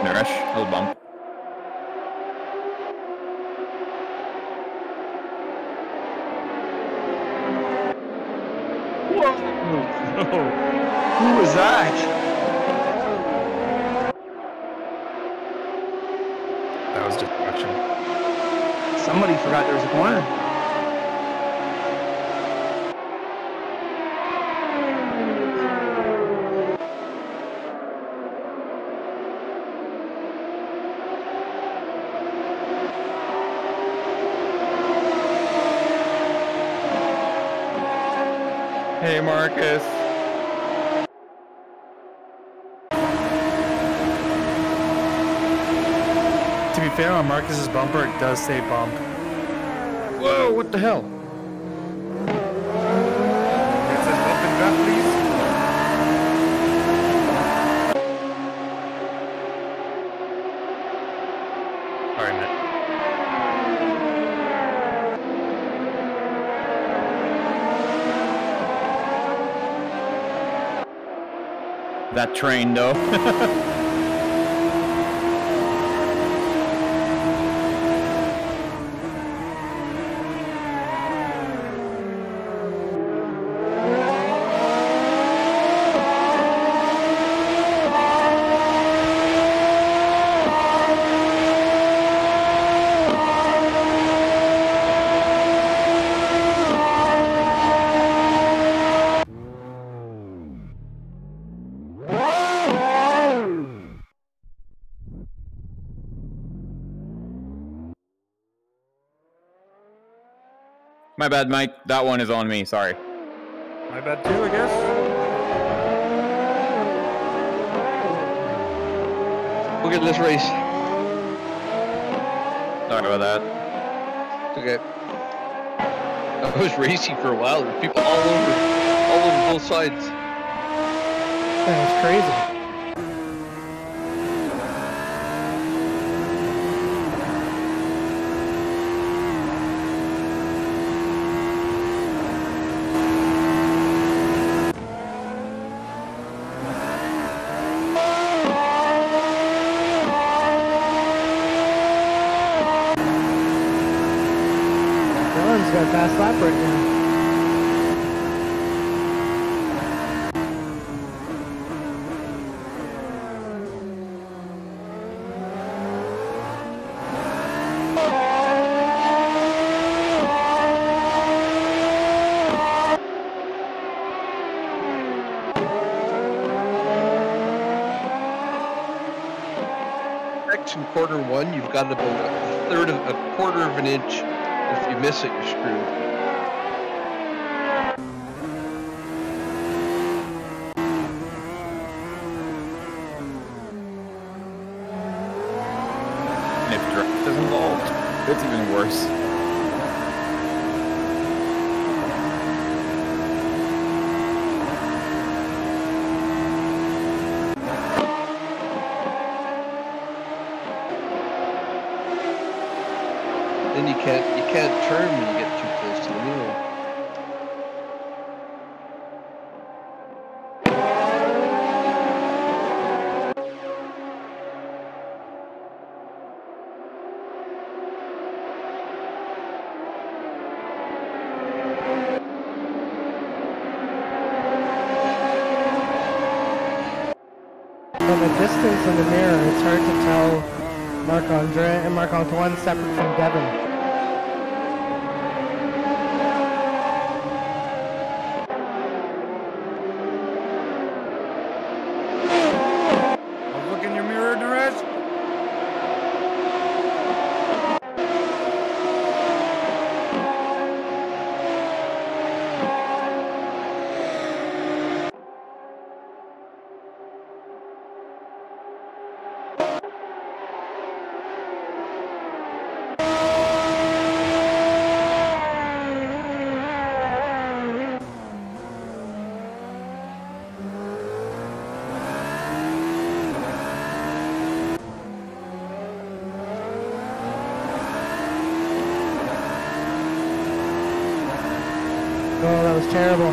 Naresh. Little bump. Whoa! Who was that? That was destruction. Somebody forgot there was a corner. Hey, Marcus. To be fair, on Marcus's bumper, it does say bump. Whoa, what the hell? It says bump and draft, please. Sorry, Matt. That train, though. My bad, Mike. That one is on me. Sorry. My bad too, I guess. Look at this race. Sorry about that. Okay. I was racing for a while. There were people all over both sides. That was crazy. Dylan's got a fast lap right now. Section quarter one, you've got about a quarter of an inch. If you miss it, you're screwed. And if drift is involved, it's even worse. Then you can't turn when you get too close to the wheel. From a distance in the mirror, it's hard to tell Marc-Andre and Marc-Antoine separate from Devin. Look in your mirror, Naresh. Oh, that was terrible.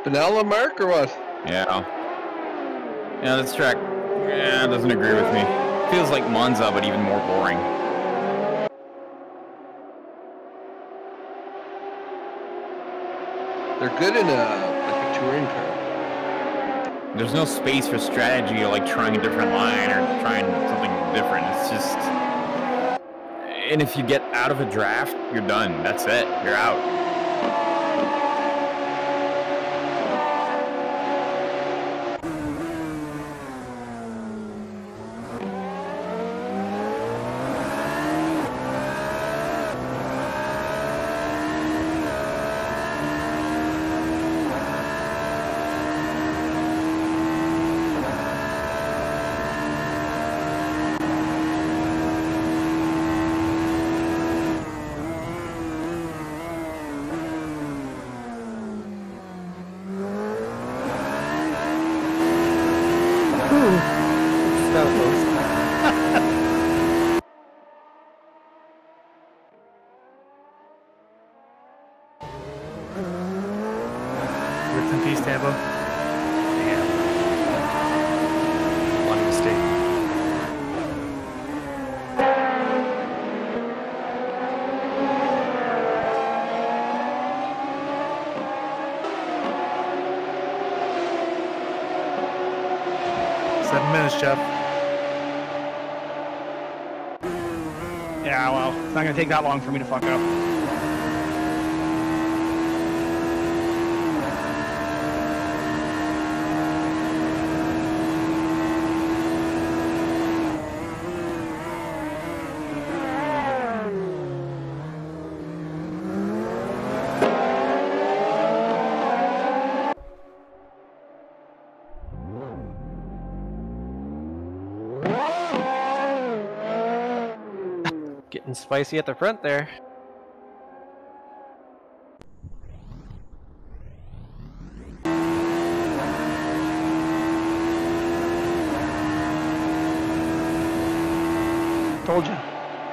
Spinella, Mark, or what? Yeah. Yeah, this track doesn't agree with me. Feels like Monza, but even more boring. They're good in a touring car. There's no space for strategy or like trying a different line or trying something different. It's just... And if you get out of a draft, you're done. That's it. You're out. Rest in peace, Tambo. Damn. One mistake. Minutes, Jeff. Yeah, well, it's not gonna take that long for me to fuck up. Getting spicy at the front there. Told you.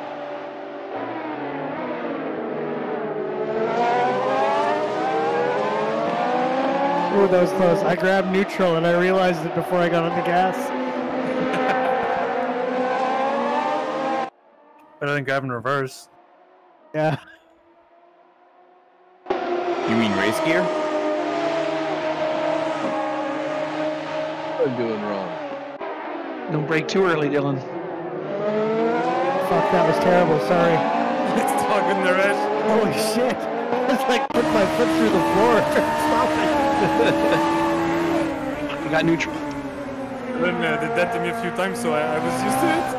Ooh, that was close. I grabbed neutral and I realized it before I got on the gas. Better than grabbing reverse. Yeah. You mean race gear? What am I doing wrong? Don't break too early, Dylan. Fuck, that was terrible. Sorry. It's talking the rest. Holy shit. It's like put my foot through the floor. Stop it. We got neutral. Dylan did that to me a few times, so I was used to it.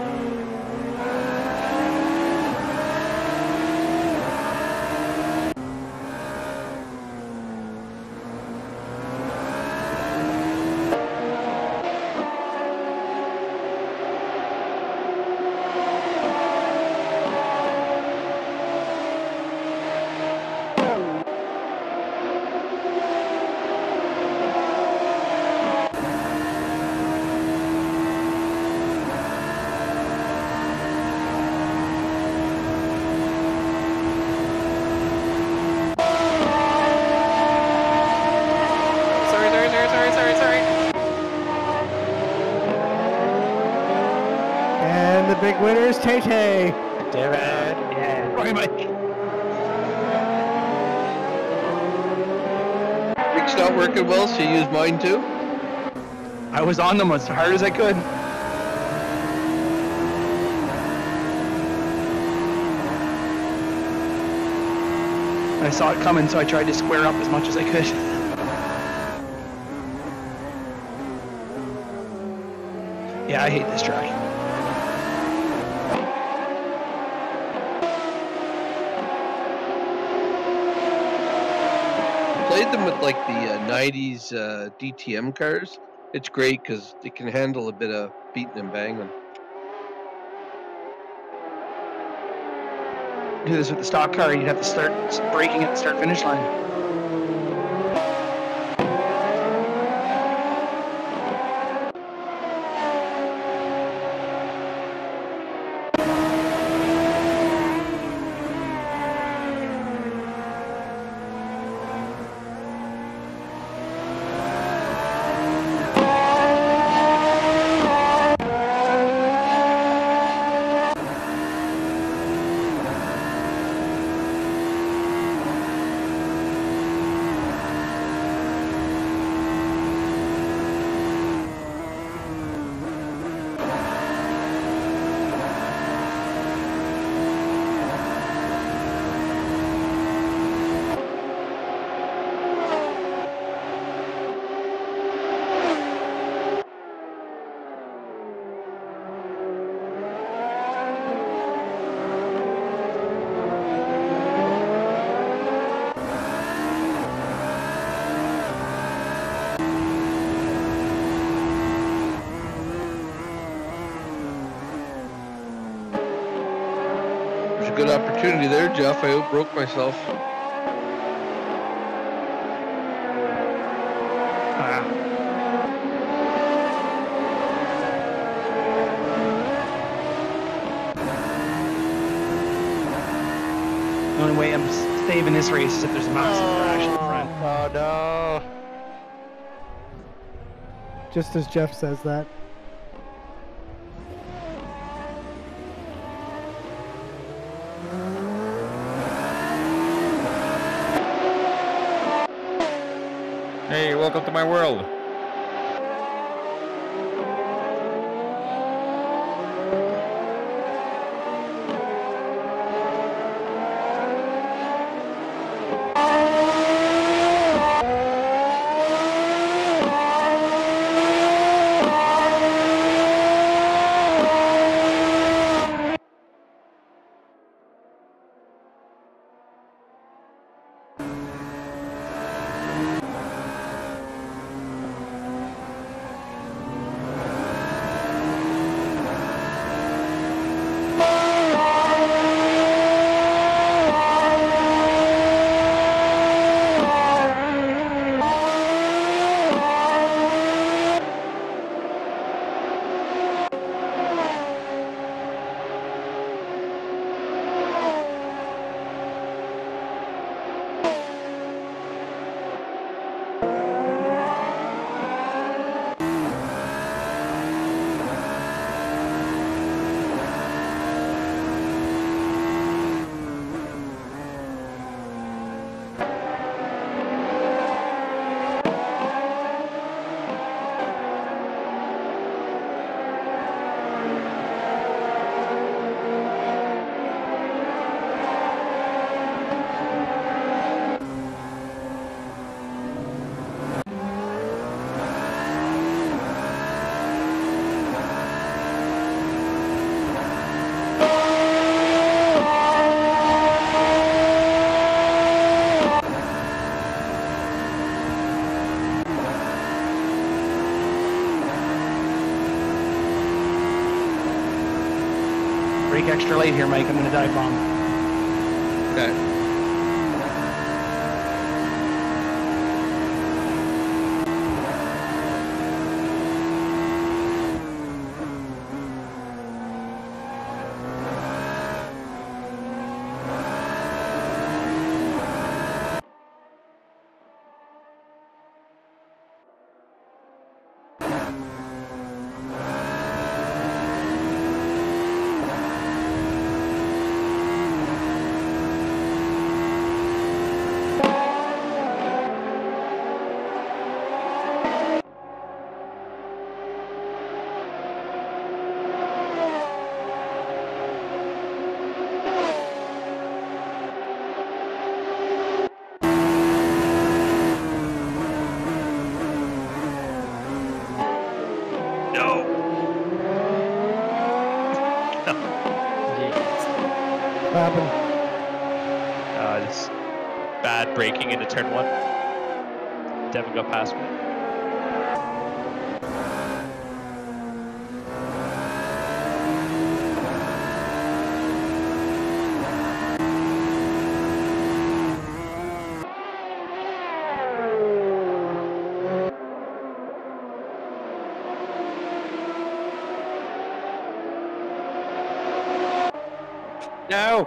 And the big winner is Tay Tay. Damn it. Yeah. Right, Mike. Rick's not working well, so you use mine too? I was on them as hard as I could. I saw it coming, so I tried to square up as much as I could. Yeah, I hate this track. Played them with like the 90s DTM cars. It's great because they can handle a bit of beating and banging. Do this with the stock car, you'd have to start braking at the start finish line. a good opportunity there, Jeff. I outbroke myself. The only way I'm saving this race is if there's a massive crash in the front. Oh no. Just as Jeff says that. Hey, welcome to my world. Brake extra late here, Mike. I'm going to dive bomb. Okay. What happened? Just bad braking into turn 1. Devin got past me. No.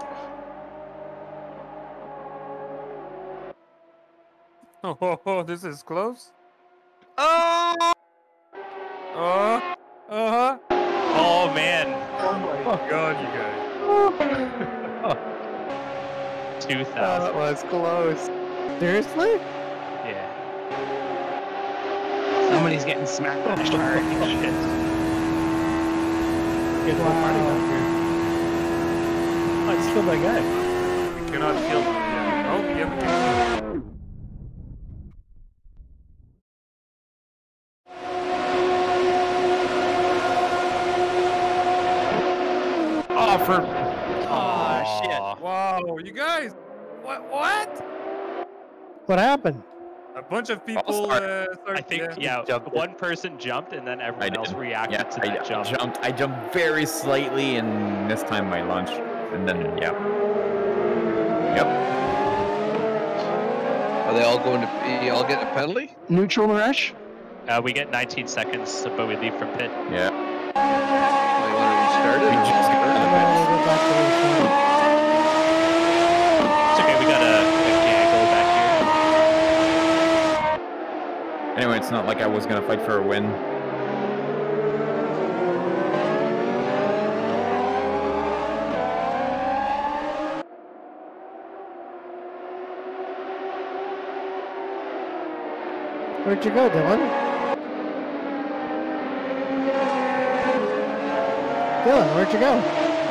Oh, this is close. Oh! Uh-huh. Oh, man. Oh, God, you guys. 2,000. That was close. Seriously? Yeah. Somebody's getting smacked hard. Shit. Get Wow. party down here. Oh, it's still my guy. We cannot kill them. Yeah. Oh, yeah, we can. Oh, for Oh, shit. Wow, you guys. What? What happened? A bunch of people start. started. I think, yeah, one person jumped and then everyone else reacted to that jump. I jumped very slightly and missed time my lunch. And then, yeah. Yep. Are they all going to all get a penalty? Neutral, Naresh? We get 19 seconds, but we leave from pit. Yeah. They want to restart it? We just got in the No, pits. we'll go back to the It's okay, we got a gaggle back here. Anyway, it's not like I was gonna fight for a win. Where'd you go, Dylan? Dylan, where'd you go?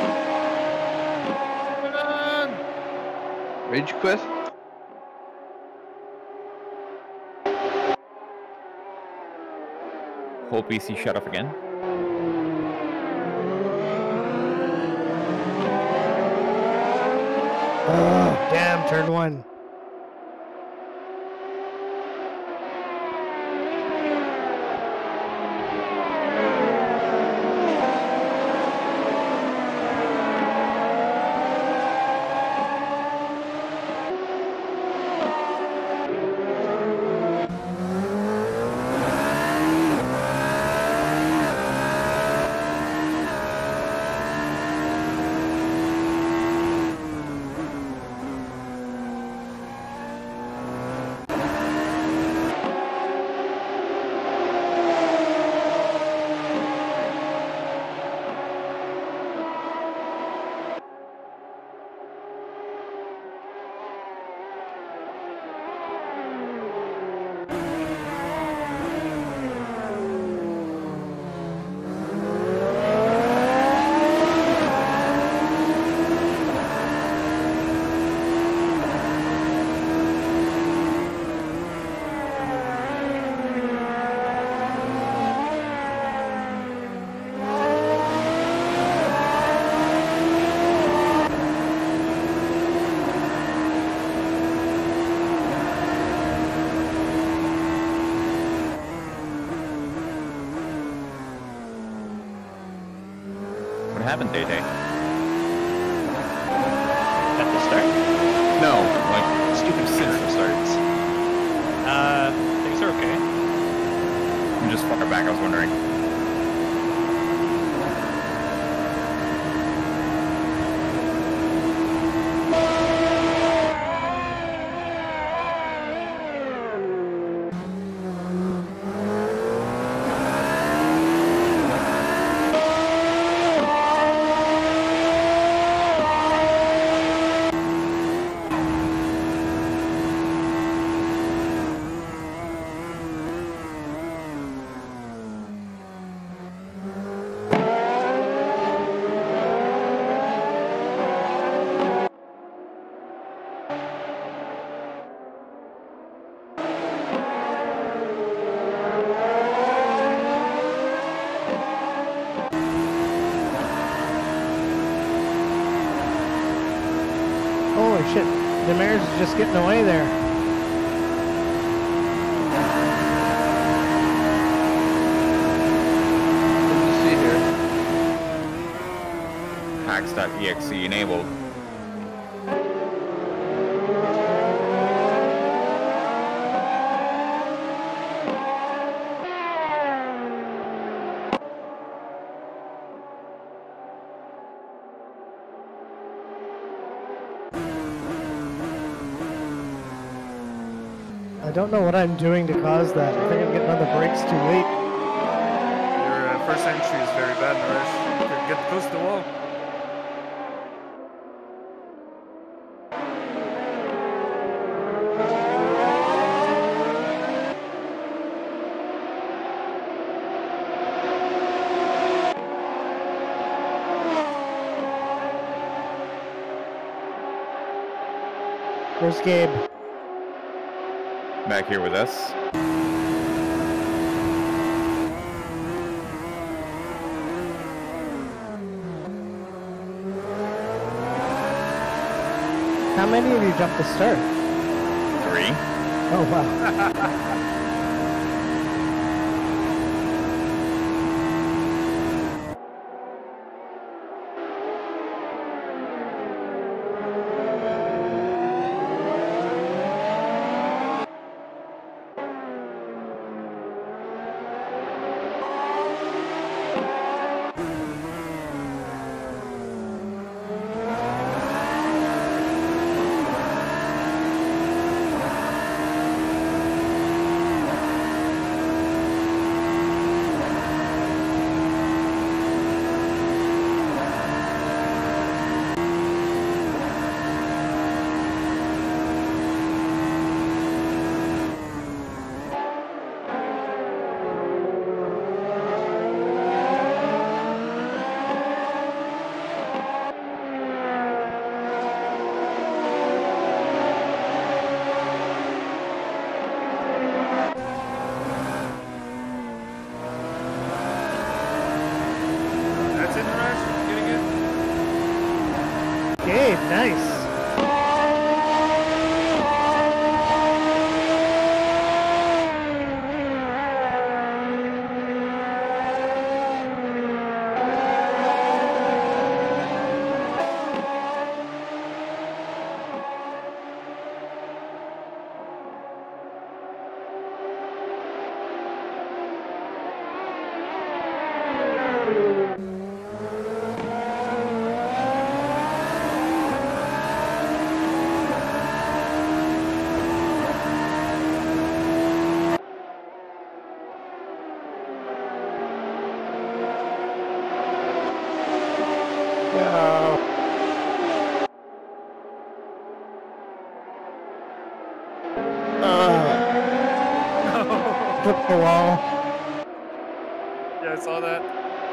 Rage quit? Whole PC shut off again. Oh, damn, turn one. What happened, Day Day? At the start? No, like stupid since the starts. Things are okay. I'm just far back. I was wondering. Holy shit, Demers is just getting away there. Good to see here. Hacks.exe enabled. I don't know what I'm doing to cause that. I think I'm getting on the brakes too late. Your first entry is very bad, Naresh. You could get close to the wall. Where's Gabe? Back here with us. How many of you jumped the start? 3. Oh, wow. Nice. Flip the wall. Yeah, I saw that.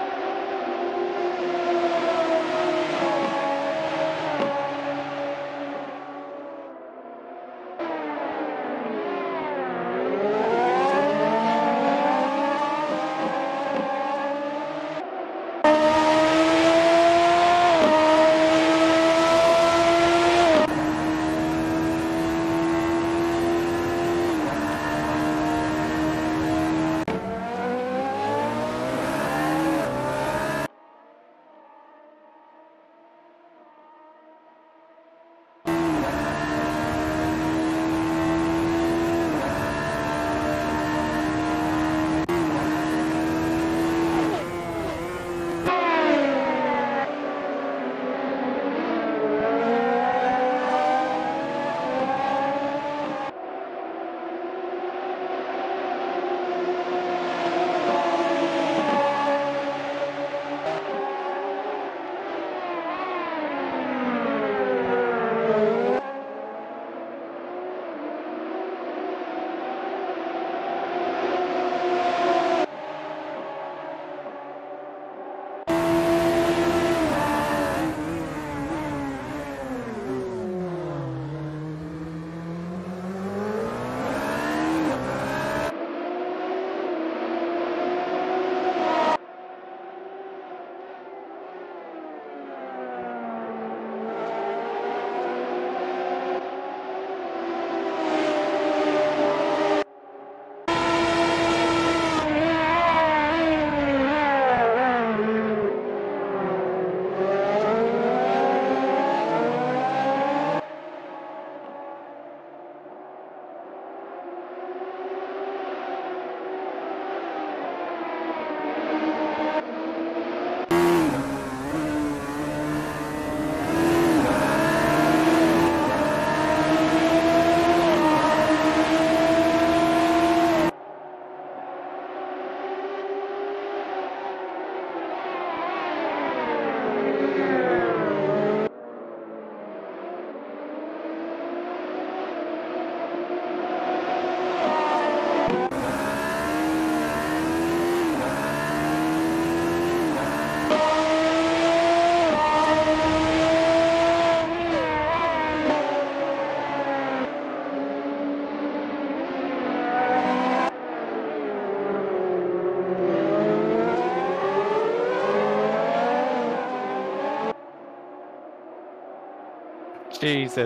Jesus.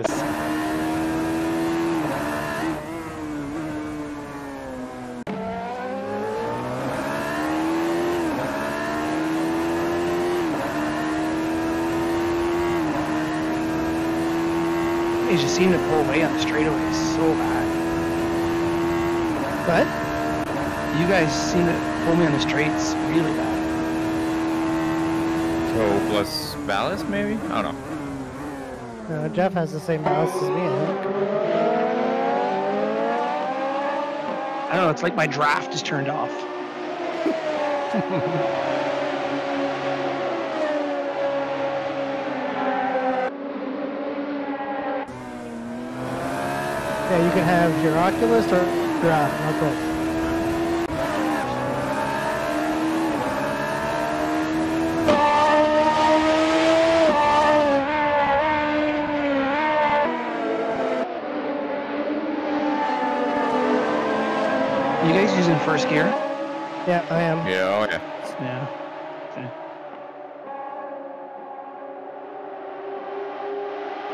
They just seem to pull away on the straightaways so bad. What? You guys seem to pull me on the straights really bad. Toe plus ballast, maybe? I don't know. Jeff has the same ballast as me, I think. I don't know, it's like my draft is turned off. Yeah, you can have your Oculus or draft, not both. You guys using first gear? Yeah, I am. Yeah, oh yeah. Yeah. Okay.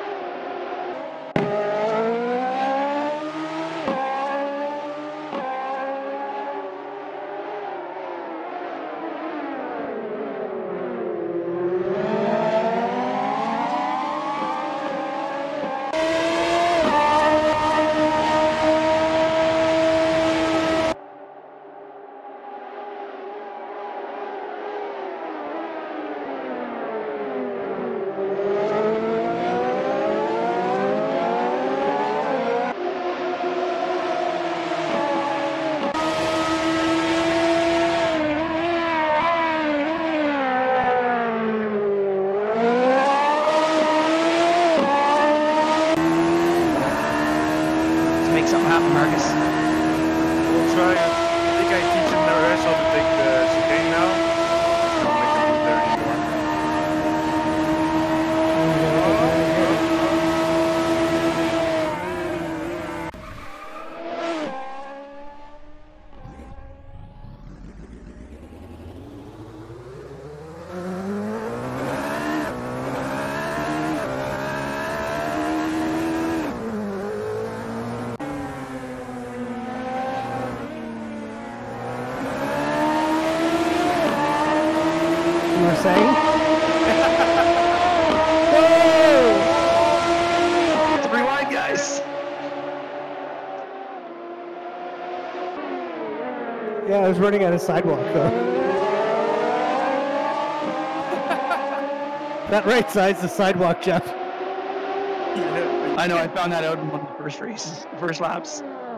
happen, Marcus. We'll try. I think I teach him the rest how to take the chicane now. Don't make him move there anymore. You were saying? Let's rewind, guys. Yeah, I was running on a sidewalk though. That right side's the sidewalk, Jeff. I know, I found that out in one of the first races, first laps.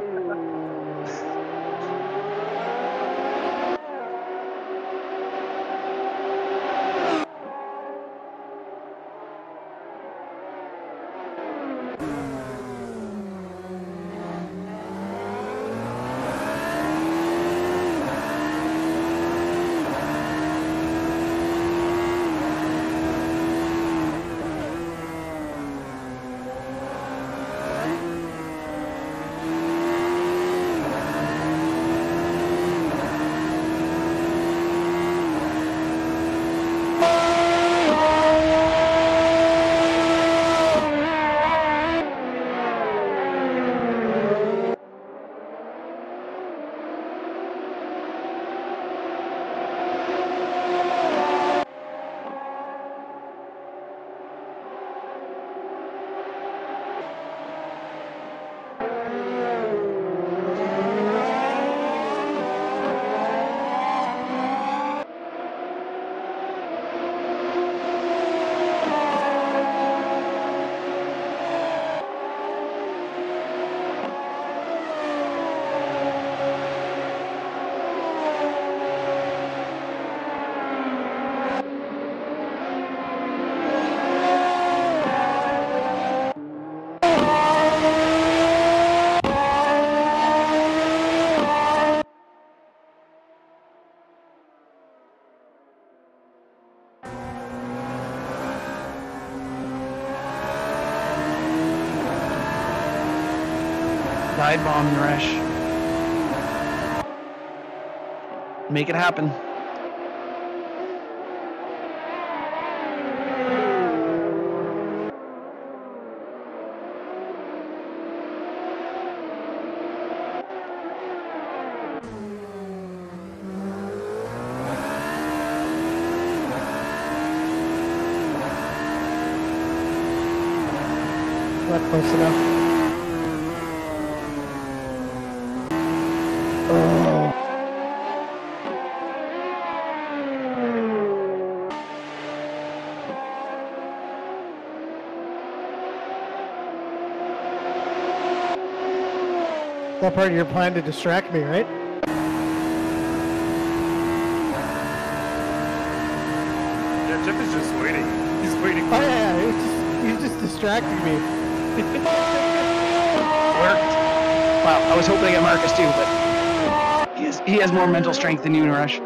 Dive bomb, Naresh. Make it happen. Not close enough. That part of your plan to distract me, right? Yeah, Jeff is just waiting. He's waiting. Oh yeah, he's just distracting me. Worked. Wow, I was hoping to get Marcus too, but he has more mental strength than you, Naresh.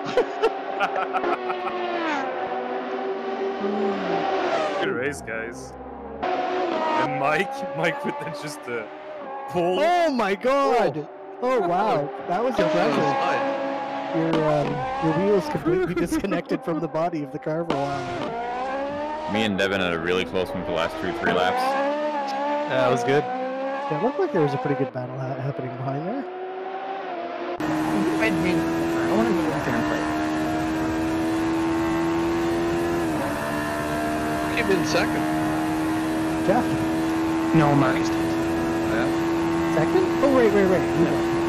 Good race, guys. And Mike with just a pull. Oh my god! Oh wow, that was impressive. Your wheels completely disconnected from the body of the car for a while. Me and Devin had a really close one for the last 2-3 laps. That was good. Yeah, it looked like there was a pretty good battle happening behind there. I want to go out there and play. Came in second. Jeff, No, Marcus. Yeah. second? Oh wait.